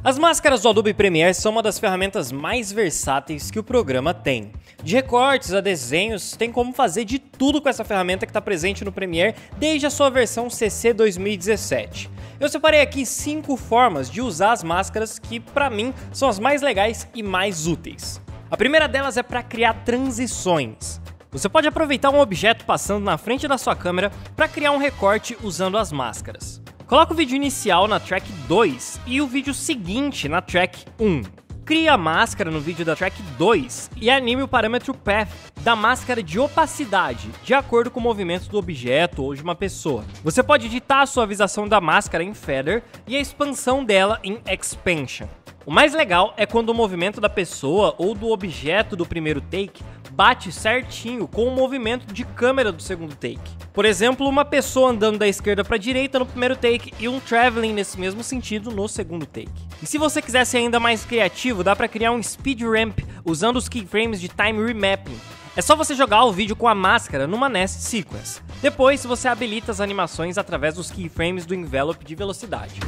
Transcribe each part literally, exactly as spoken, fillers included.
As máscaras do Adobe Premiere são uma das ferramentas mais versáteis que o programa tem. De recortes a desenhos, tem como fazer de tudo com essa ferramenta que está presente no Premiere desde a sua versão C C dois mil e dezessete. Eu separei aqui cinco formas de usar as máscaras que, para mim, são as mais legais e mais úteis. A primeira delas é para criar transições. Você pode aproveitar um objeto passando na frente da sua câmera para criar um recorte usando as máscaras. Coloque o vídeo inicial na track dois e o vídeo seguinte na track um. Crie a máscara no vídeo da track dois e anime o parâmetro Path da máscara de opacidade, de acordo com o movimento do objeto ou de uma pessoa. Você pode editar a suavização da máscara em Feather e a expansão dela em Expansion. O mais legal é quando o movimento da pessoa ou do objeto do primeiro take bate certinho com o movimento de câmera do segundo take. Por exemplo, uma pessoa andando da esquerda para a direita no primeiro take e um traveling nesse mesmo sentido no segundo take. E se você quiser ser ainda mais criativo, dá para criar um speed ramp usando os keyframes de time remapping. É só você jogar o vídeo com a máscara numa Nest Sequence. Depois, você habilita as animações através dos keyframes do envelope de velocidade.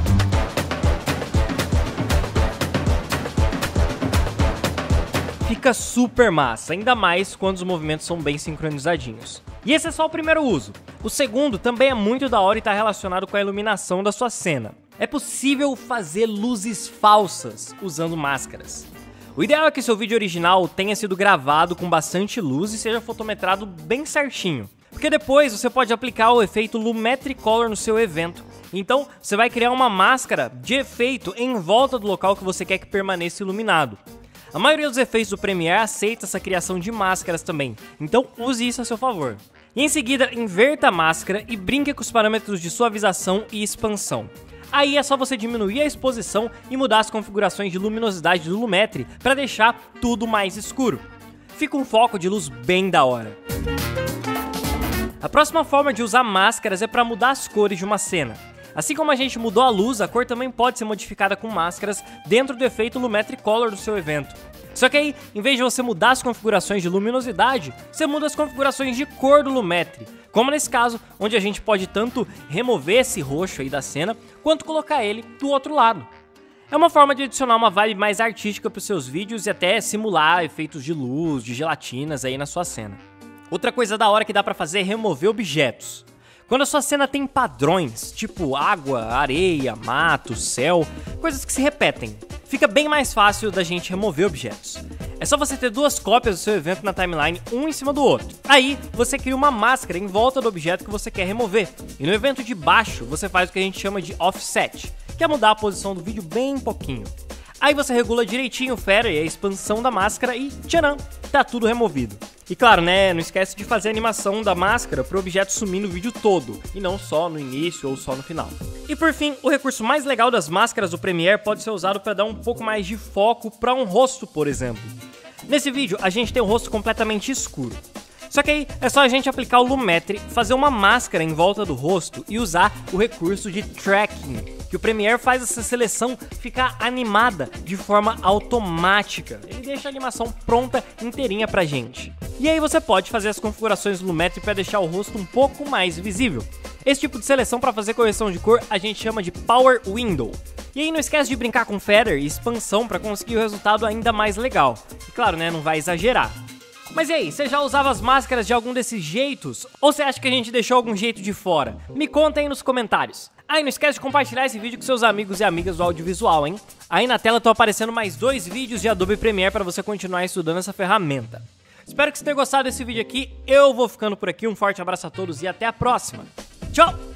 Fica super massa, ainda mais quando os movimentos são bem sincronizadinhos. E esse é só o primeiro uso. O segundo também é muito da hora e está relacionado com a iluminação da sua cena. É possível fazer luzes falsas usando máscaras. O ideal é que seu vídeo original tenha sido gravado com bastante luz e seja fotometrado bem certinho. Porque depois você pode aplicar o efeito Lumetri Color no seu evento. Então você vai criar uma máscara de efeito em volta do local que você quer que permaneça iluminado. A maioria dos efeitos do Premiere aceita essa criação de máscaras também, então use isso a seu favor. E em seguida, inverta a máscara e brinque com os parâmetros de suavização e expansão. Aí é só você diminuir a exposição e mudar as configurações de luminosidade do Lumetri para deixar tudo mais escuro. Fica um foco de luz bem da hora. A próxima forma de usar máscaras é para mudar as cores de uma cena. Assim como a gente mudou a luz, a cor também pode ser modificada com máscaras dentro do efeito Lumetri Color do seu evento. Só que aí, em vez de você mudar as configurações de luminosidade, você muda as configurações de cor do Lumetri, como nesse caso, onde a gente pode tanto remover esse roxo aí da cena, quanto colocar ele do outro lado. É uma forma de adicionar uma vibe mais artística para os seus vídeos e até simular efeitos de luz, de gelatinas aí na sua cena. Outra coisa da hora que dá para fazer é remover objetos. Quando a sua cena tem padrões, tipo água, areia, mato, céu, coisas que se repetem, fica bem mais fácil da gente remover objetos. É só você ter duas cópias do seu evento na timeline, um em cima do outro. Aí, você cria uma máscara em volta do objeto que você quer remover. E no evento de baixo, você faz o que a gente chama de offset, que é mudar a posição do vídeo bem pouquinho. Aí você regula direitinho o feather e a expansão da máscara e tcharam, tá tudo removido. E claro, né, não esquece de fazer a animação da máscara para o objeto sumir no vídeo todo, e não só no início ou só no final. E por fim, o recurso mais legal das máscaras do Premiere pode ser usado para dar um pouco mais de foco para um rosto, por exemplo. Nesse vídeo, a gente tem o rosto completamente escuro. Só que aí é só a gente aplicar o Lumetri, fazer uma máscara em volta do rosto e usar o recurso de tracking, que o Premiere faz essa seleção ficar animada de forma automática. Ele deixa a animação pronta inteirinha pra gente. E aí você pode fazer as configurações do Lumetri para deixar o rosto um pouco mais visível. Esse tipo de seleção para fazer correção de cor a gente chama de Power Window. E aí não esquece de brincar com Feather e expansão para conseguir o resultado ainda mais legal. E claro, né, não vai exagerar. Mas e aí, você já usava as máscaras de algum desses jeitos? Ou você acha que a gente deixou algum jeito de fora? Me conta aí nos comentários. Ah, e não esquece de compartilhar esse vídeo com seus amigos e amigas do audiovisual, hein? Aí na tela estão aparecendo mais dois vídeos de Adobe Premiere para você continuar estudando essa ferramenta. Espero que você tenha gostado desse vídeo aqui, eu vou ficando por aqui, um forte abraço a todos e até a próxima. Tchau!